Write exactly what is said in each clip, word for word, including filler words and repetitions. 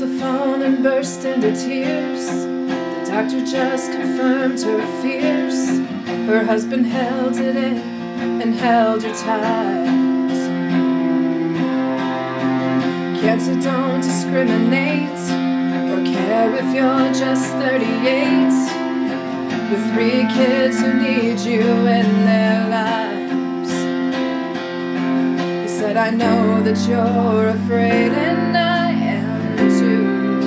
phone and burst into tears. The doctor just confirmed her fears. Her husband held it in and held her tight. Cancer don't discriminate or care if you're just thirty-eight. With three kids who need you in their lives. He said, I know that you're afraid and I am too,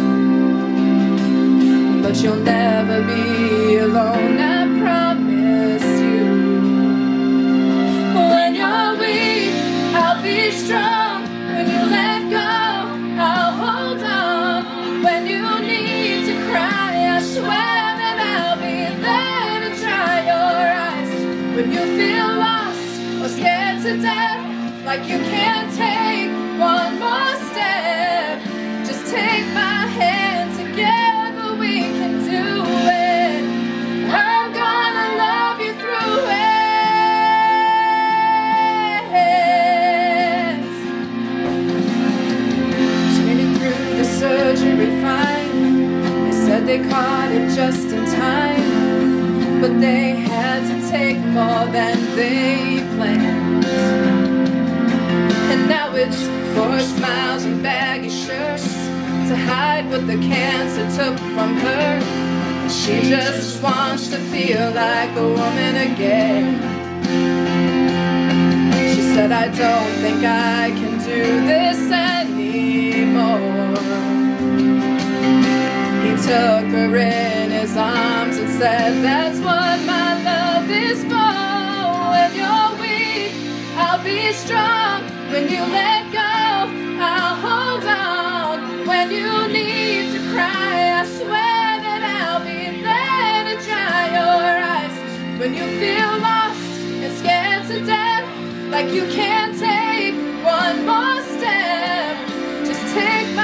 but you'll never be alone, I promise you. When you're weak, I'll be strong. When you let go, I'll hold on. When you need to cry, I swear when you feel lost or scared to death, like you can't take one more step, just take my hand, together we can do it. I'm gonna love you through it. She made it through the surgery fine. They said they caught it just in time, but they had to take more than they planned. And now it's four smiles and baggy shirts to hide what the cancer took from her. She just wants to feel like a woman again. She said, I don't think I can do this anymore. He took her in his arms and said, that's what my love is for. When you're weak, I'll be strong. When you let go, I'll hold on. When you need to cry, I swear that I'll be there to dry your eyes. When you feel lost and scared to death, like you can't take one more step, just take my